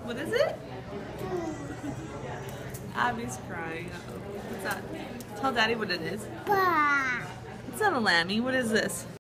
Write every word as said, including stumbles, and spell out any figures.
What is it? Abby's crying. Uh-oh. What's that? Tell Daddy what it is. It's not a lammy. What is this?